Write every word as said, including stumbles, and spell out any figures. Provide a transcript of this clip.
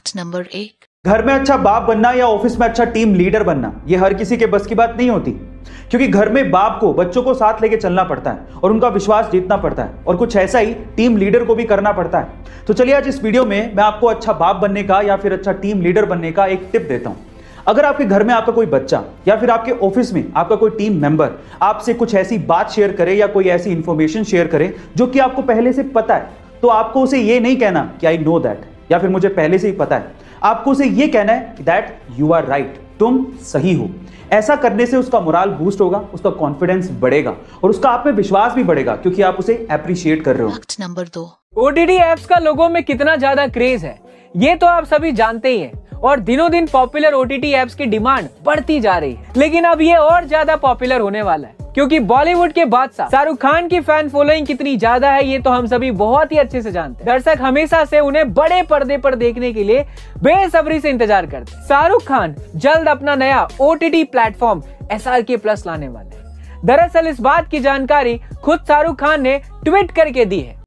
Fact number एक, घर में अच्छा बाप बनना या ऑफिस में अच्छा टीम लीडर बनना ये हर किसी के बस की बात नहीं होती, क्योंकि घर में बाप को बच्चों को साथ लेके चलना पड़ता है और उनका विश्वास जीतना पड़ता है, और कुछ ऐसा ही टीम लीडर को भी करना पड़ता है। तो चलिए आज इस वीडियो में मैं आपको अच्छा बाप बनने का या फिर अच्छा टीम लीडर बनने का एक टिप देता हूं। अगर आपके घर में आपका कोई बच्चा या फिर आपके ऑफिस में आपका कोई टीम मेंबर आपसे कुछ ऐसी बात शेयर करे या कोई ऐसी इंफॉर्मेशन शेयर करे जो कि आपको पहले से पता है, तो आपको उसे ये नहीं कहना कि आई नो दैट या फिर मुझे पहले से ही पता है। आपको उसे ये कहना है दैट यू आर राइट, तुम सही हो। ऐसा करने से उसका मोराल बूस्ट होगा, उसका कॉन्फिडेंस बढ़ेगा और उसका आप में विश्वास भी बढ़ेगा, क्योंकि आप उसे अप्रिशिएट कर रहे हो। फैक्ट नंबर दो, ओटीटी एप्स का लोगों में कितना ज्यादा क्रेज है ये तो आप सभी जानते ही हैं, और दिनों दिन पॉपुलर ओटीटी एप्स की डिमांड बढ़ती जा रही है। लेकिन अब ये और ज्यादा पॉपुलर होने वाला है, क्योंकि बॉलीवुड के बादशाह शाहरुख खान की फैन फॉलोइंग कितनी ज्यादा है ये तो हम सभी बहुत ही अच्छे से जानते हैं। दर्शक हमेशा से उन्हें बड़े पर्दे पर देखने के लिए बेसब्री से इंतजार करते हैं। शाहरुख खान जल्द अपना नया OTT platform S R K plus लाने वाले हैं। दरअसल इस बात की जानकारी खुद शाहरुख खान ने ट्वीट करके दी है।